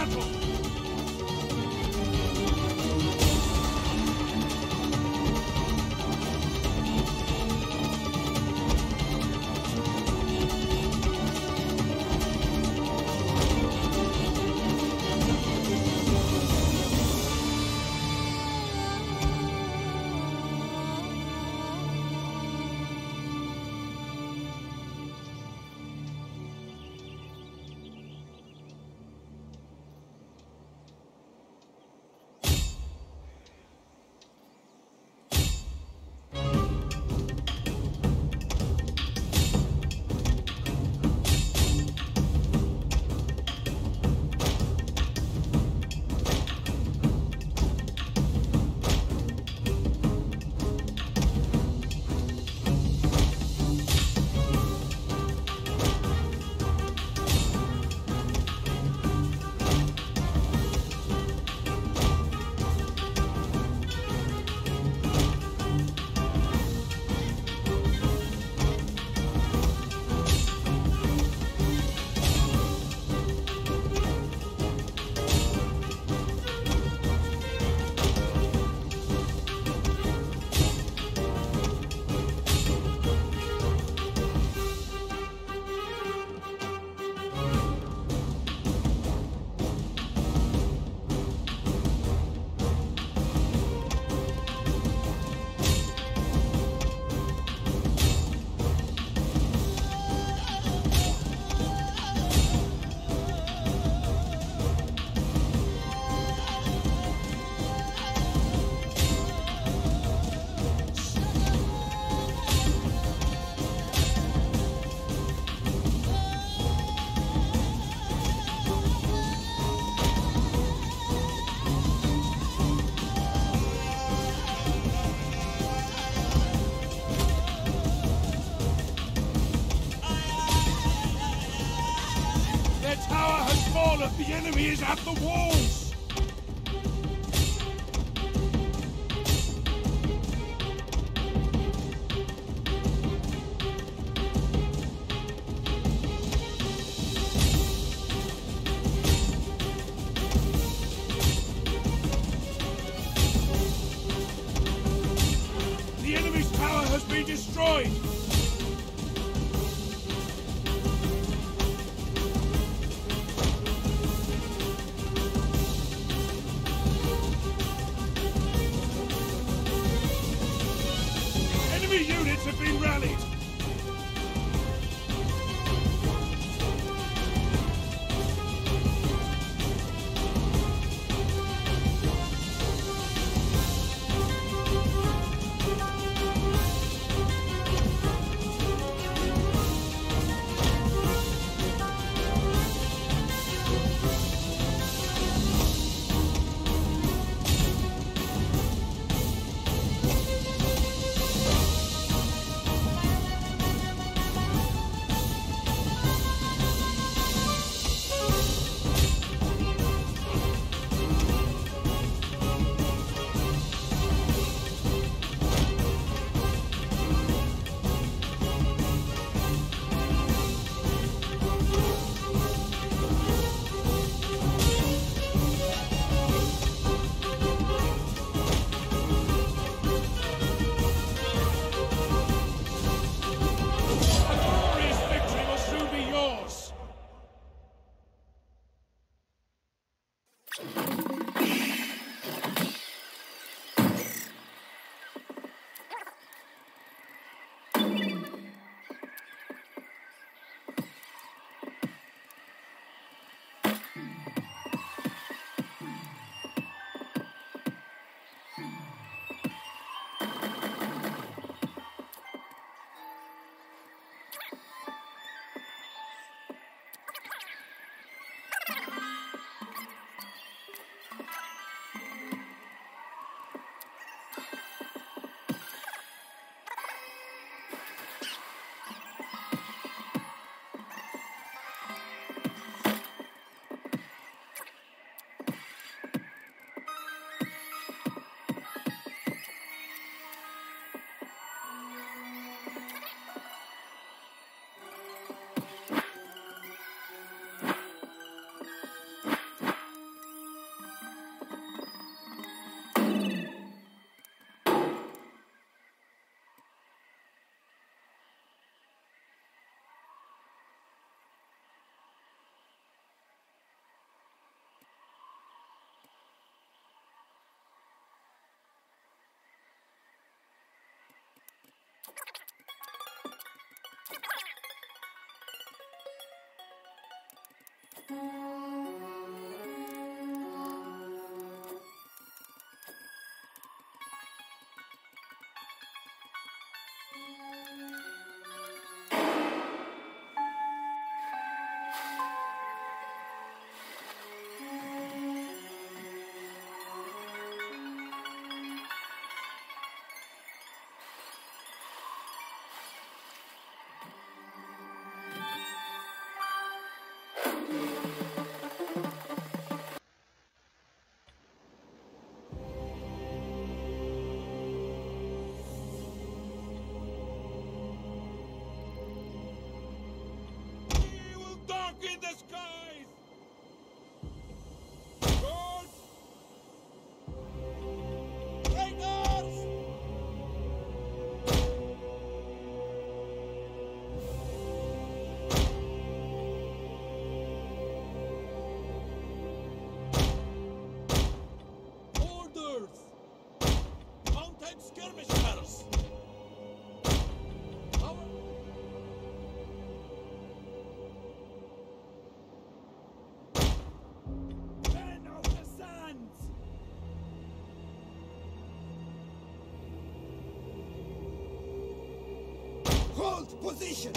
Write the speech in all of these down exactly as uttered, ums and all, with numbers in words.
battle! The enemy is at the walls! The enemy's tower has been destroyed! Units have been rallied! In the skies! Guards! Traitors! Orders! Mounted skirmishers! Hold position!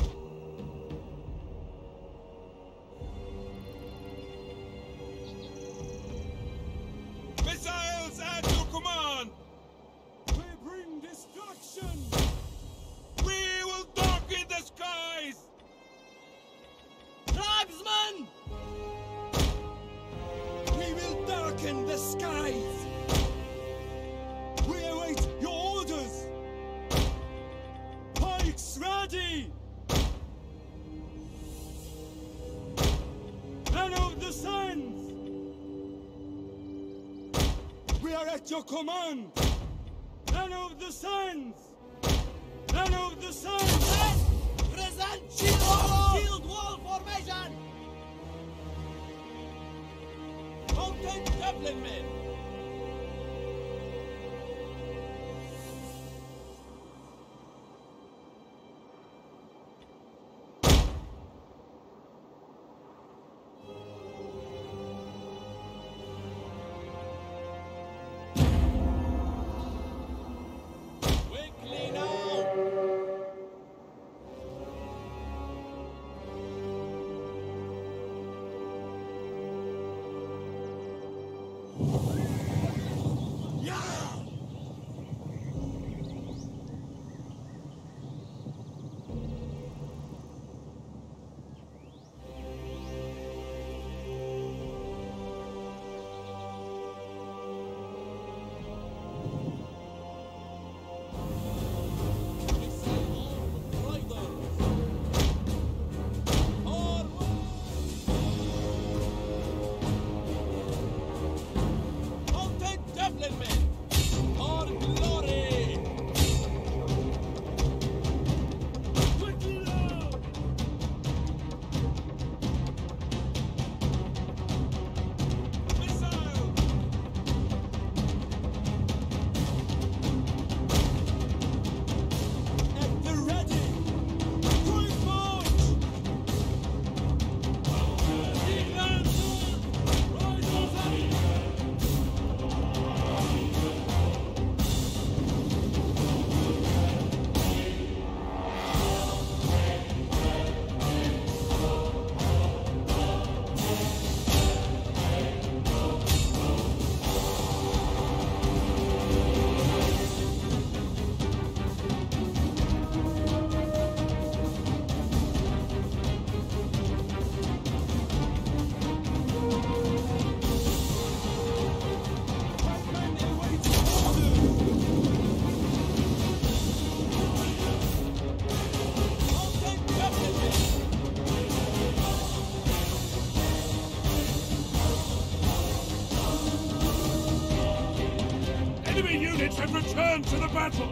Missiles at your command! We bring destruction! We will darken the skies! Tribesmen! We will darken the skies! We await your orders! Pikes ready! Men of the Sands! We are at your command! Men of the Sands! Men of the Sands! Men! Present shield wall! Shield wall formation! Mounted Dublin men! And return to the battle!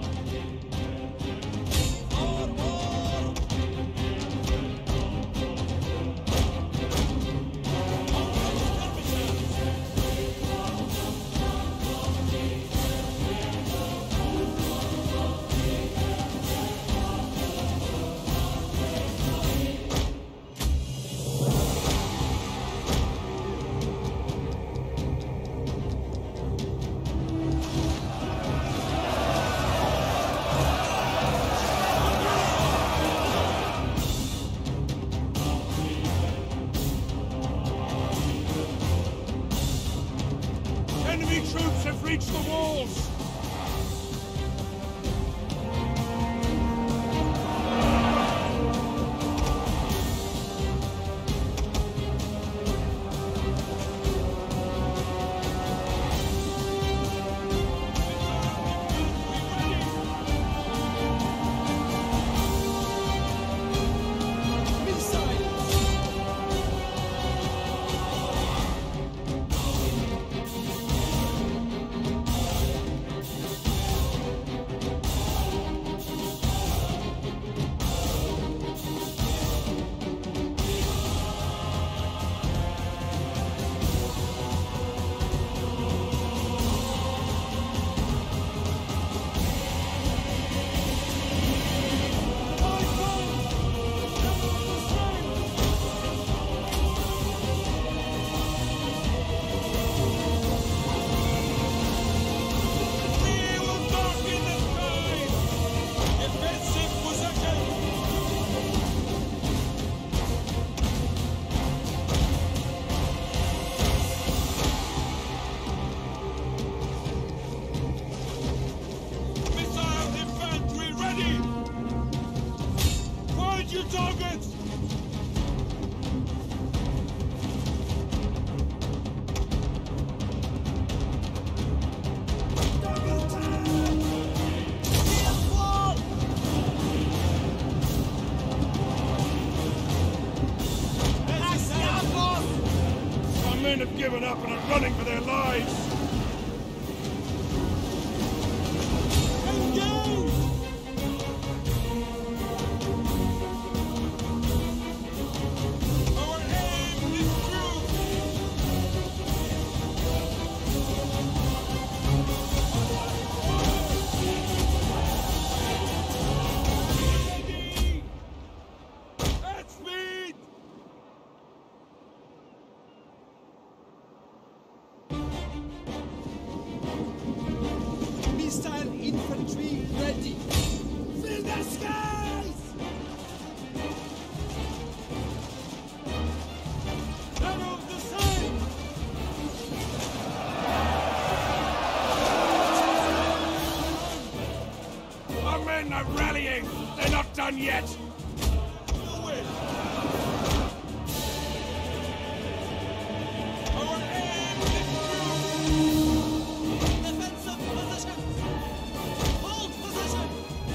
Enemy troops have reached the walls! Your targets! Our men have given up and are running for their lives! Missile infantry ready! Fill the skies! Shadow of the Sun! Our men are rallying! They're not done yet! Our aim is true! Defensive positions! Hold position!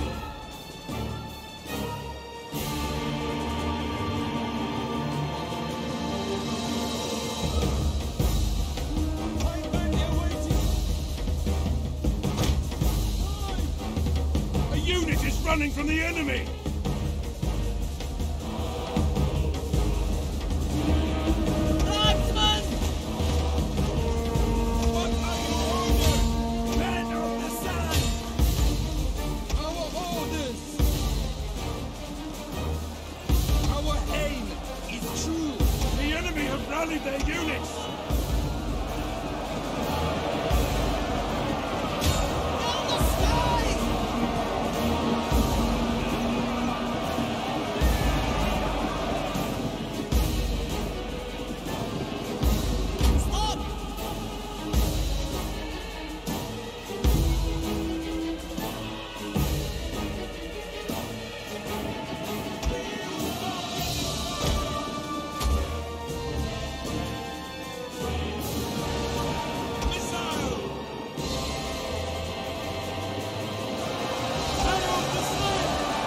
A unit is running from the enemy! Tribesmen! What are your orders? Men of the sun! Our orders! Our aim is true! The enemy have rallied their units! Fill the skies! Stop! Missile! Shadow of the Sun!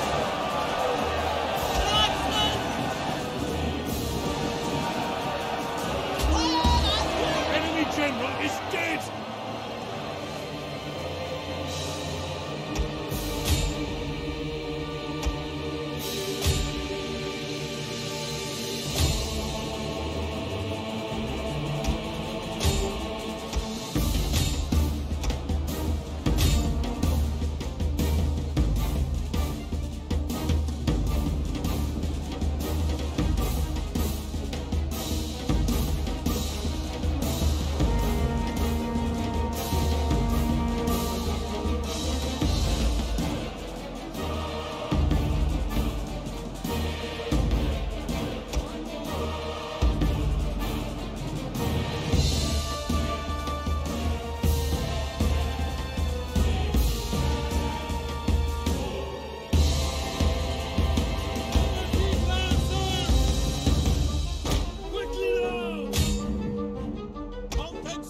Tribesmen! Fire at will! Enemy general is dead!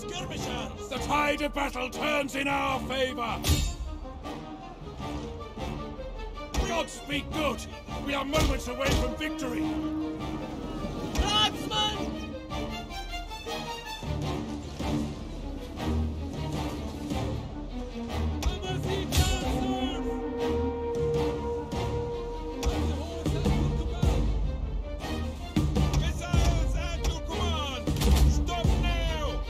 skirmishers! The tide of battle turns in our favor! God speak good! We are moments away from victory! Tribesmen! Missiles at your command! Stop now!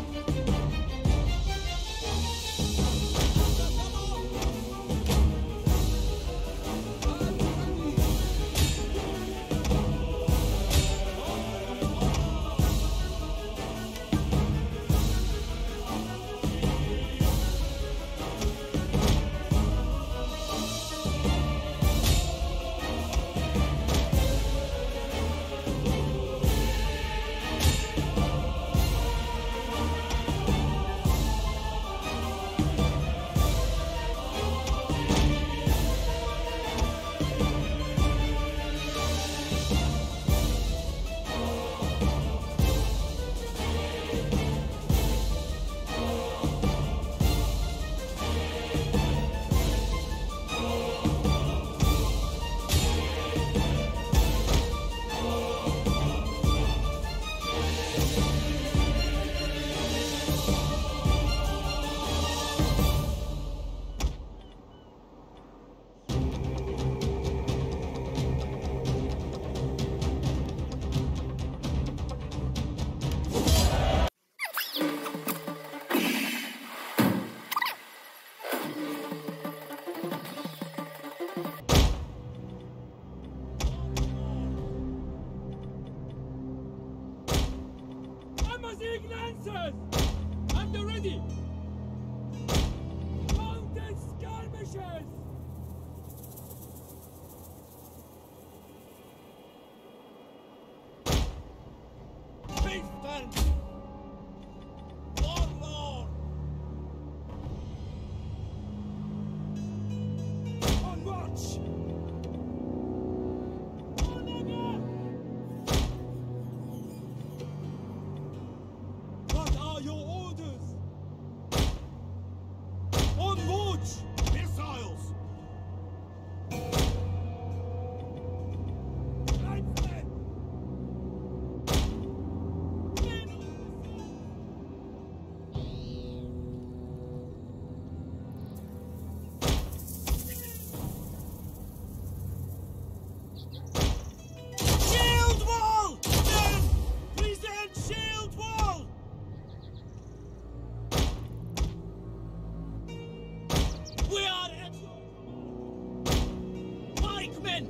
Lancers! At the ready! Mounted skirmishers! Chieftain! Warlord! On march! What are your orders? On march! Missiles! Lightsmen! Men of the Shield wall! Men! Present shield wall! We are at your command. Pikemen!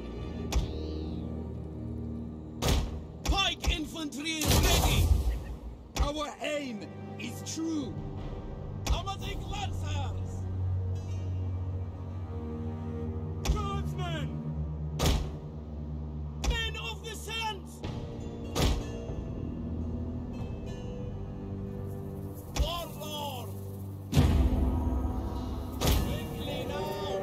Pike infantry ready! Our aim is true! Amazic Lancers! Tribesmen! Men of the sands! Warlord! Quickly now!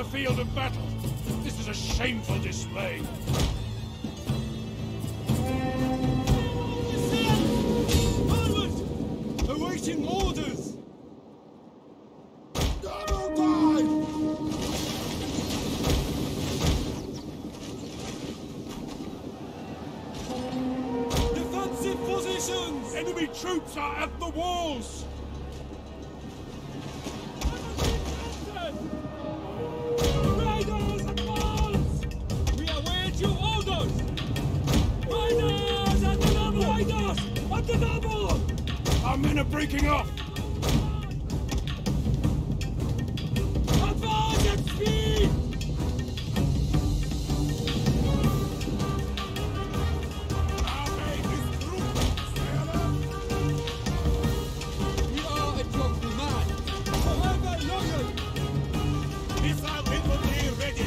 the field of battle. This is a shameful display. Forward! Awaiting orders! Double time! Defensive positions! Enemy troops are at the walls! Riders at walls! We await your orders! Riders at the double! Riders at the double! Our men are breaking off! Advance at speed! We are at your command! Forever loyal! Missile infantry ready!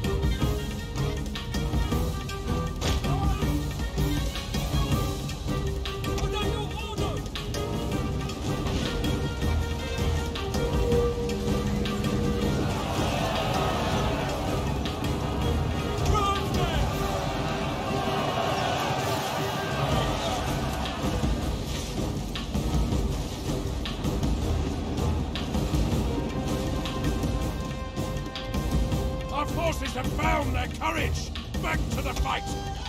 What are your orders? Crossmen! Our forces have found their courage! Back to the fight!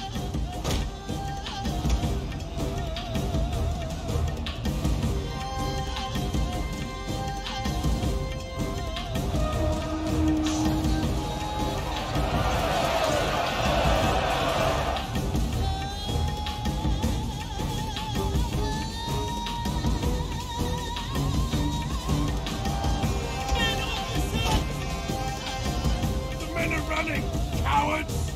The men are running! Cowards!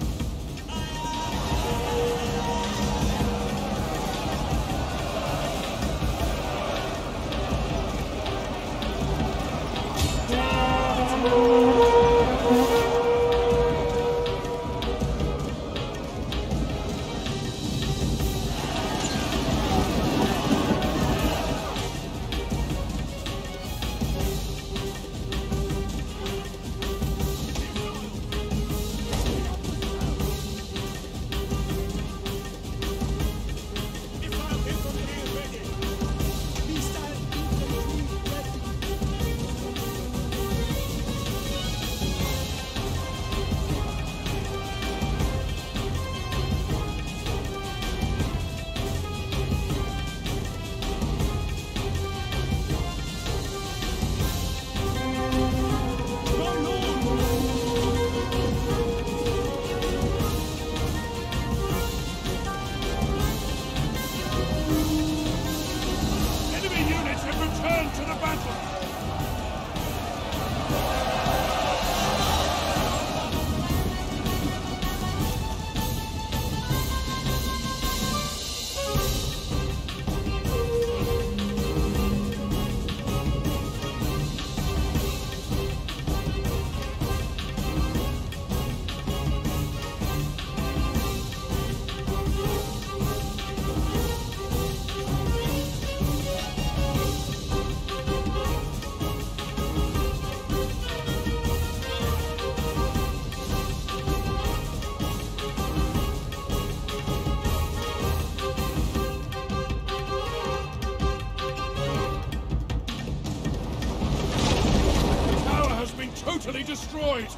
Missile infantry ready! Missile infantry ready! Run on! Enemy units have returned to the battle! The tower has been totally destroyed!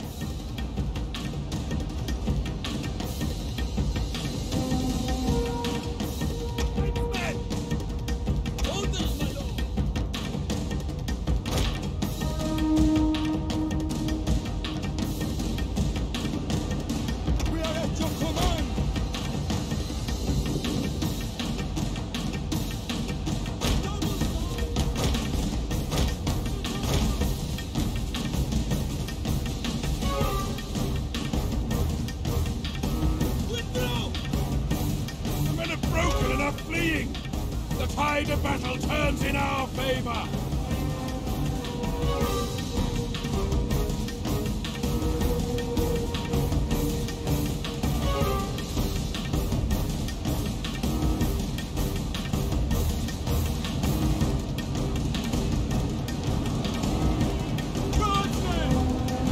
Men! Orders, my lord! We are at your command! Withdraw! The men are broken and are fleeing! The tide of battle turns in our favor! Crossmen!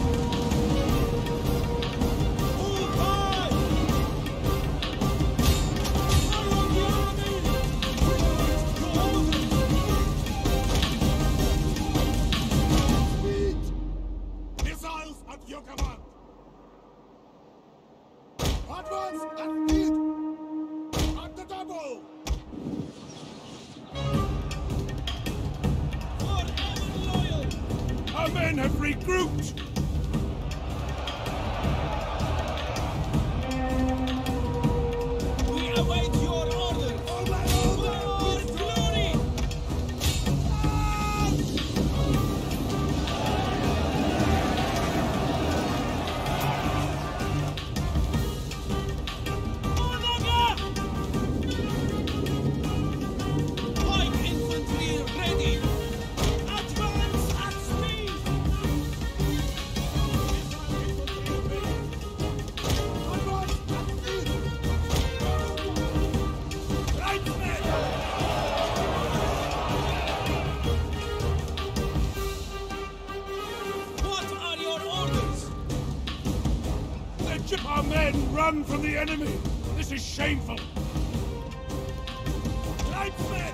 men have regrouped! We await your orders! For glory! Light infantry ready! Advance at speed! What are your orders? Let our men run from the enemy! This is shameful! Tribesmen!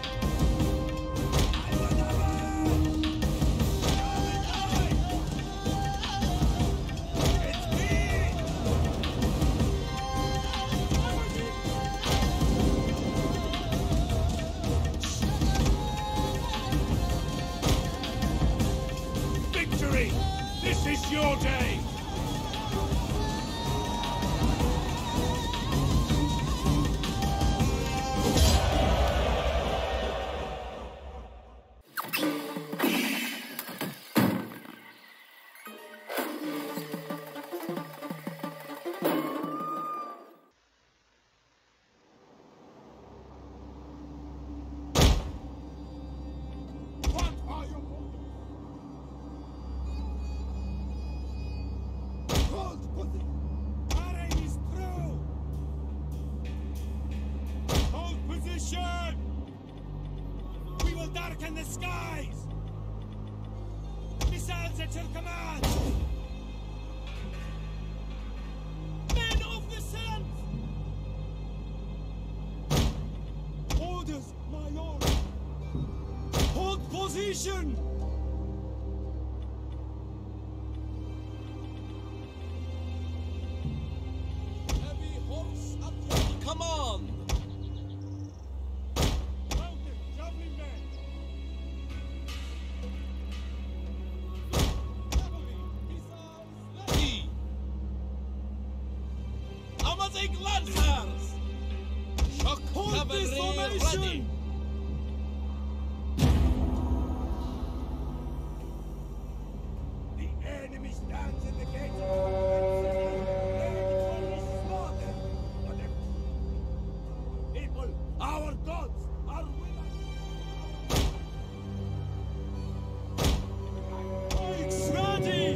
Victory! This is your day! What are your orders? Hold position! Our aim is through! Hold position! We will darken the skies! Missiles at your command! Men of the Suns! Orders, my lord! Hold position! Heavy horse at your command! Mounted javelin men! Cavalry, missiles ready! Amazing Lancers! Shock Hold cavalry this ready! formation! The enemy stands in the gate of the city, ready to be slaughtered. Whatever. People, our gods are with us. Pikes ready!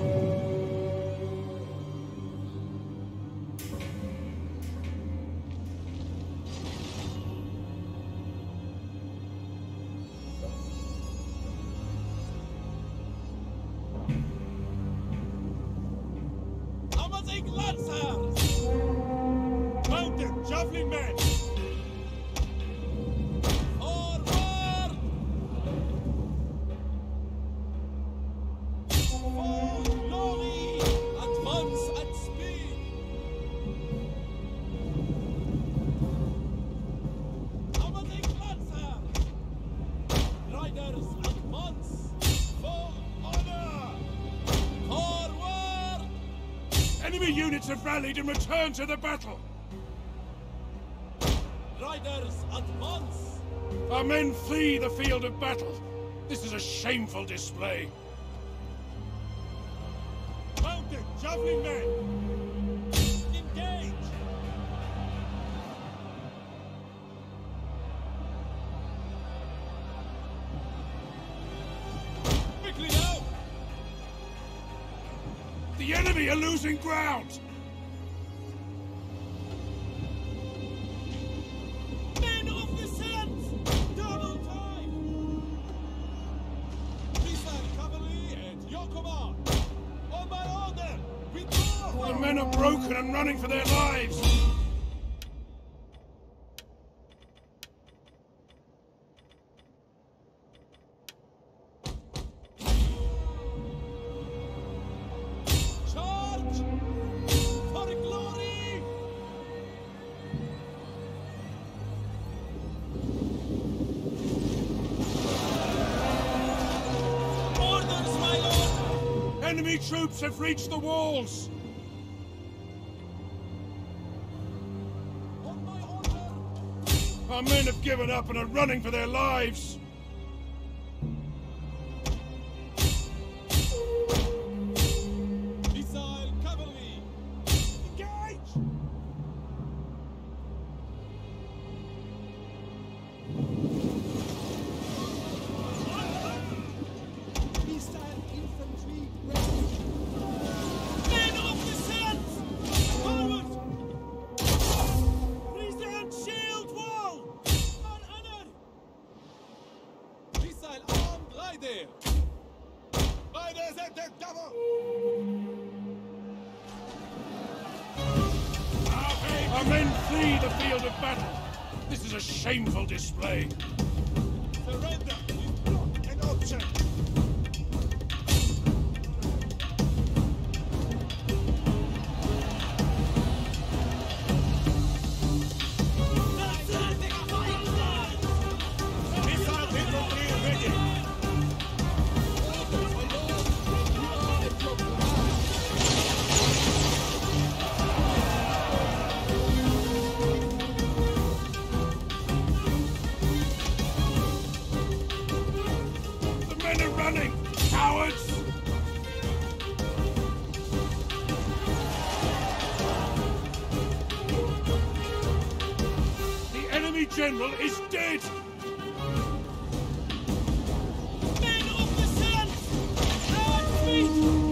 Amazing Lancers! Mounted javelin men! Forward! For glory! Advance at speed! Amazing Lancers! Riders, advance! For honor! Forward! Enemy units have rallied and returned to the battle! Riders, advance! Our men flee the field of battle! This is a shameful display! Mounted javelin men! Engage! Quickly now! The enemy are losing ground! Men of the Suns! Double time! Missile cavalry at your command! On my order! Withdraw! The men are broken and running for their lives! Charge! For glory! Orders, my lord! Enemy troops have reached the walls! On my order! Our men have given up and are running for their lives! Missile cavalry! Engage! Missile infantry ready! Men of the Sands! Forward! Present shield wall! On honor! Missile armed rider! Riders at the double! Our men flee the field of battle! This is a shameful display! Surrender is not an option! Missile infantry ready! The men are running! Cowards! The enemy general is dead! Men of the Sands! Our feet!